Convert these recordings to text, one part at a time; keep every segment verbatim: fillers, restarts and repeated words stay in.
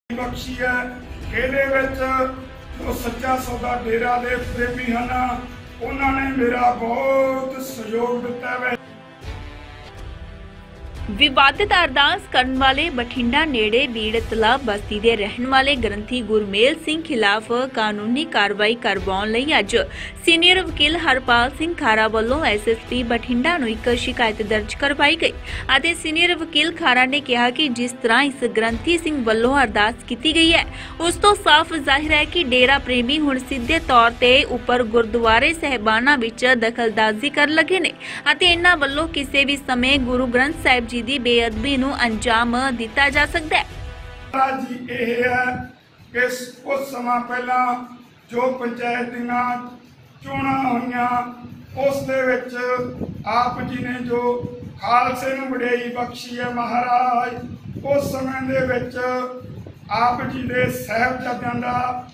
बख्शी है ਇਹਦੇ ਵਿੱਚ जो सच्चा सौदा डेरा दे प्रेमी हैं उन्होंने मेरा बहुत सहयोग दिता है। विवादित अरदास करने वाले बठिंडा नेड़े बीड़ तलाब बस्ती के रहने वाले ग्रंथी गुरमेल सिंह खिलाफ कानूनी कार्रवाई करवाउण लई अज सीनियर वकील हरपाल सिंह खारा वालों एस एस पी बठिंडा नूं एक शिकायत दर्ज करवाई गई और सीनियर वकील खारा ने कहा कि जिस तरह इस ग्रंथी सिंह वालों अरदास की गई है उस तो साफ जाहिर है कि डेरा प्रेमी हुण सीधे तौर ते उपर गुरुद्वारे साहिबाना विच दखलअंदाजी कर लगे ने अते इन्हां वालों किसी भी समय गुरु ग्रंथ साहिब जी दी बेअदबी नूं अंजाम दिता जा सकता है। जी यह है कि कुछ समय पहला जो पंचायत दियां चोणां होईयां उस दे विच आप जी ने जो खालसे नूं वडियाई बख्शी है महाराज उस समय दे विच आप जी दे साहिबजादियां दा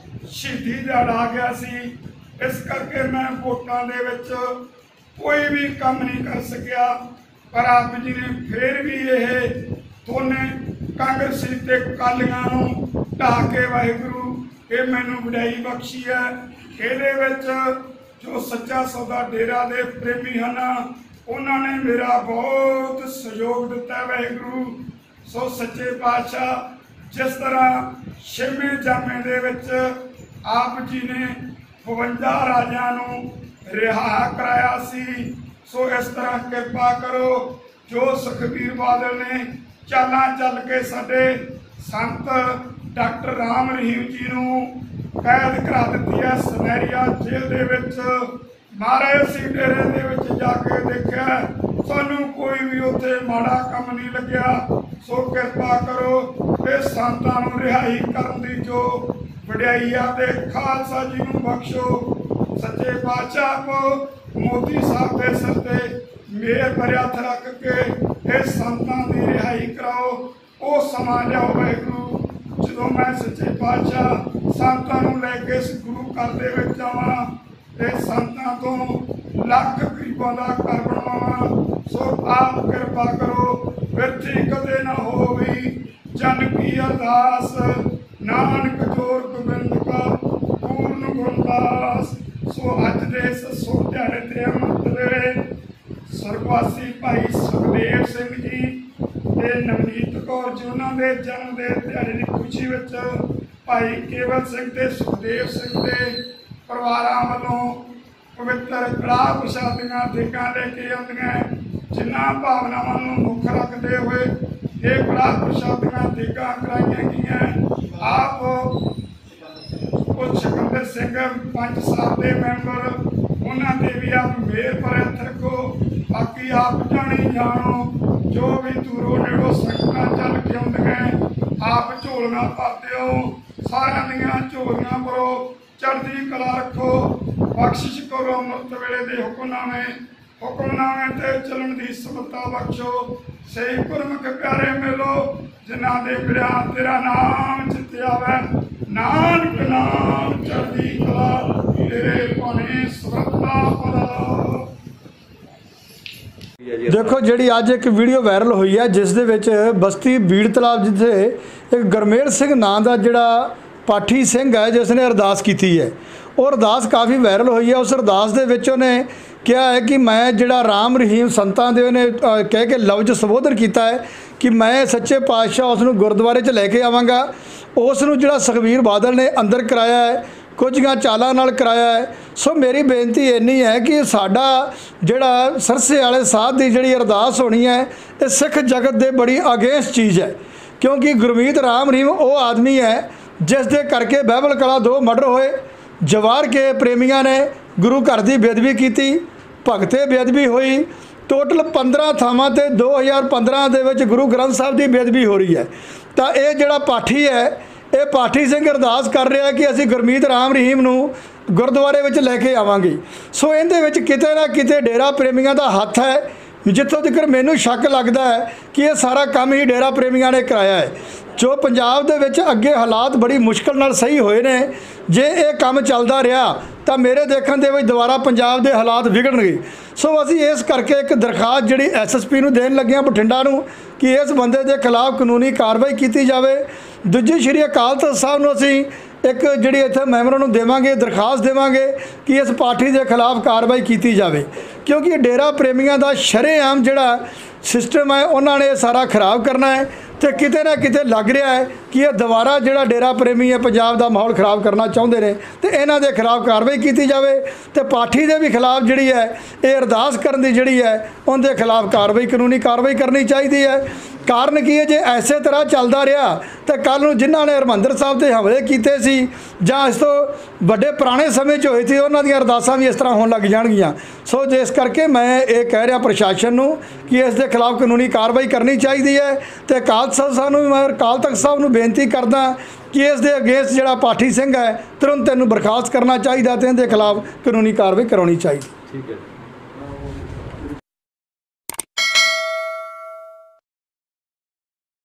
शहीदी दिहाड़ा आ गया सी। इस करके मैं वोटां दे विच कोई भी काम नहीं कर सकिया पर आप जी ने फिर भी यह दोने कांग्रेसी ते कालियां नूं ढाह के वाहिगुरू ये मैनूं वडाई बख्शी है। ਇਹਦੇ ਵਿੱਚ जो सच्चा सौदा डेरा दे प्रेमी हैं उन्होंने मेरा बहुत सहयोग दिता है वाहिगुरू। सो सच्चे पातशाह जिस तरह छेवें जामे दे विच आप जी ने बवंजा राजियां नूं रिहा कराया सी सो इस तरह कृपा करो जो सुखबीर बादल ने चालां चल के साडे संत डॉक्टर राम रहीम जी नूं कैद करा दित्ती है सुनहरिया जेल दे विच। महाराज सिंह डेरे दे विच जाके देखिया सानू कोई भी उत्थे माड़ा काम नहीं लग्या। सो कृपा करो ये संतां नूं रिहाई करन दी जो वडियाई आ ते खालसा जी नूं बख्शो। सच्चे पातशाह को मोदी साहब के सिर से मेहर भरिया हथ रख के इस संतां की रिहाई कराओ। वो समा लियाओ वाहिगुरू जो मैं सच्चे पातशाह संतां नूं लैके इस गुरु घर दे विच जावां ते संतां तो लख गरीबां दा घर बनवावां। सो आप कृपा करो विरथी कदे ना होवी जन की अरदास नानक जोर गोबिंद का पूर्ण गुरदास। सो अज दे इस सुख दिहाड़े ते अमृत वेले स्वर्गवासी भाई सुखदेव सिंह जी ते नवनीत कौर जी उन्होंने जन्म दे दिहाड़े की खुशी विच भाई केवल सिंह ते सुखदेव सिंह के परिवारां वल्लों पवित्र कड़ाह प्रसादियां देगां लेके आउंदियां जिन्हां भावनावां नूं मुख रखते हुए ये कड़ाह प्रसादियां देगां कराईयां गईयां। आप सिकंदर सिंह पंच साहब के मैंबर उन्होंने भी आप मेहर पर हथ रखो। बाकी आप जानी जानो जो भी दूरों नेड़ों संगतां चल के आउंदियां आप झोलियां भरते हो सारियां दियां झोलियां भरो चढ़दी कला रखो बख्शिश करो अमृत वेले दे हुक्मनामे हुक्मनामे ते चलन की समता बख्शो। सही गुरमुख प्यारे मिलो जिन्हां दे बिड़ा तेरा नाम चित्ते आवे नानक नाम चढ़दी कला तेरे भाने सुरता परा। देखो जी अज एक वीडियो वायरल हुई है जिस दे विच बस्ती बीड़ तलाब जिथे एक गुरमेल सिंह नाम का जिहड़ा पाठी सिंह है जिसने अरदास की है और अरदास काफ़ी वायरल हुई है। उस अरदास दे विच उन्हें कहा है कि मैं जिहड़ा राम रहीम संतां दे उन्हें कह के लफ्ज संबोधन किया है कि मैं सच्चे पातशाह उसनूं गुरुद्वारे च लैके आवांगा। उसनूं जिहड़ा सुखबीर बादल ने अंदर कराया है कुछ चालां नाल कराया है। सो मेरी बेनती इन्नी है कि साडा जिहड़ा सरसे वाले साध की जिहड़ी अरदास होनी है ये सिख जगत दे बड़ी अगेंस्ट चीज़ है क्योंकि गुरमीत राम रहीम वो आदमी है जिस दे करके बहबल कला दो मर्डर होए जवार के प्रेमियों ने गुरु घर की बेअदबी की भगते बेअदबी हुई टोटल पंद्रह थावां ते दो हज़ार पंद्रह दे विच गुरु ग्रंथ साहब की बेअदबी हो रही है। तो ये जिहड़ा पाठी है ये पाठी सिंह अरदास कर रहा है कि असीं गुरमीत राम रहीम नूं गुरुद्वारे विच लैके आवांगे। सो इहदे विच किते ना किते डेरा प्रेमियों का हत्थ है जितों तक मैनूं शक लगता है कि ये सारा काम ही डेरा प्रेमियों ने कराया है। जो पंजाब दे विच अगे हालात बड़ी मुश्किल नाल सही होए ने जे ये काम चलता रहा तो मेरे देखने दे विच दोबारा पंजाब दे हालात विगड़नगे। सो असीं इस करके एक दरखास्त जिहड़ी एस एस पी नूं देण लगे बठिंडा नूं कि इस बंदे के खिलाफ कानूनी कार्रवाई की जाए ਦੂਜੀ ਸ਼੍ਰੀ ਅਕਾਲ ਤਖਤ ਸਾਹਿਬ ਨੂੰ ਅਸੀਂ ਇੱਕ ਜਿਹੜੀ ਇੱਥੇ ਮੈਂਬਰਾਂ ਨੂੰ ਦੇਵਾਂਗੇ, ਦਰਖਾਸਤ ਦੇਵਾਂਗੇ ਕਿ ਇਸ ਪਾਰਟੀ ਦੇ ਖਿਲਾਫ ਕਾਰਵਾਈ ਕੀਤੀ ਜਾਵੇ, ਕਿਉਂਕਿ ਇਹ ਡੇਰਾ ਪ੍ਰੇਮੀਆਂ ਦਾ ਸ਼ਰੇਆਮ ਜਿਹੜਾ ਸਿਸਟਮ ਹੈ ਉਹਨਾਂ ਨੇ ਸਾਰਾ ਖਰਾਬ ਕਰਨਾ ਹੈ ਤੇ ਕਿਤੇ ਨਾ ਕਿਤੇ ਲੱਗ ਰਿਹਾ ਹੈ ਕਿ ਇਹ ਦੁਬਾਰਾ ਜਿਹੜਾ ਡੇਰਾ ਪ੍ਰੇਮੀ ਹੈ ਪੰਜਾਬ ਦਾ ਮਾਹੌਲ ਖਰਾਬ ਕਰਨਾ ਚਾਹੁੰਦੇ ਨੇ ਤੇ ਇਹਨਾਂ ਦੇ ਖਿਲਾਫ ਕਾਰਵਾਈ ਕੀਤੀ ਜਾਵੇ ਤੇ ਪਾਰਟੀ ਦੇ ਵੀ ਖਿਲਾਫ ਜਿਹੜੀ ਹੈ ਇਹ ਅਰਦਾਸ ਕਰਨ ਦੀ ਜਿਹੜੀ ਹੈ ਉਹਦੇ ਖਿਲਾਫ ਕਾਰਵਾਈ, ਕਾਨੂੰਨੀ ਕਾਰਵਾਈ ਕਰਨੀ ਚਾਹੀਦੀ ਹੈ। ਕਾਰਨ ਕੀ ਹੈ, ਜੇ ਐਸੇ ਤਰ੍ਹਾਂ ਚੱਲਦਾ ਰਿਹਾ ਤਾਂ ਕੱਲ੍ਹ ਨੂੰ ਜਿਨ੍ਹਾਂ ਨੇ ਹਰਿਮੰਦਰ ਸਾਹਿਬ 'ਤੇ ਹਮਲੇ ਕੀਤੇ ਸੀ ਜਾਂ ਇਸ ਤੋਂ ਵੱਡੇ ਪੁਰਾਣੇ ਸਮੇਂ 'ਚ ਹੋਏ ਸੀ ਉਹਨਾਂ ਦੀਆਂ ਅਰਦਾਸਾਂ ਵੀ ਇਸ ਤਰ੍ਹਾਂ ਹੋਣ ਲੱਗ ਜਾਣਗੀਆਂ। ਸੋ ਜੇ ਇਸ ਕਰਕੇ ਮੈਂ ਇਹ ਕਹਿ ਰਿਹਾ ਪ੍ਰਸ਼ਾਸਨ ਨੂੰ ਕਿ ਇਸ ਦੇ ਖਿਲਾਫ ਕਾਨੂੰਨੀ ਕਾਰਵਾਈ ਕਰਨੀ ਚਾਹੀਦੀ ਹੈ ਤੇ ਅਕਾਲ ਤਖਤ ਸਾਹਿਬ ਨੂੰ ਮੈਂ ਅਕਾਲ ਤਖਤ ਸਾਹਿਬ ਨੂੰ ਬੇਨਤੀ ਕਰਦਾ ਕਿ ਇਸ ਦੇ ਅਗੇਂਸਟ ਜਿਹੜਾ ਪਾਠੀ ਸਿੰਘ ਹੈ ਤੁਰੰਤ ਇਹਨੂੰ ਬਰਖਾਸਤ ਕਰਨਾ ਚਾਹੀਦਾ ਤੇ ਇਹਦੇ ਖਿਲਾਫ ਕਾਨੂੰਨੀ ਕਾਰਵਾਈ ਕਰਾਉਣੀ ਚਾਹੀਦੀ। ਠੀਕ ਹੈ।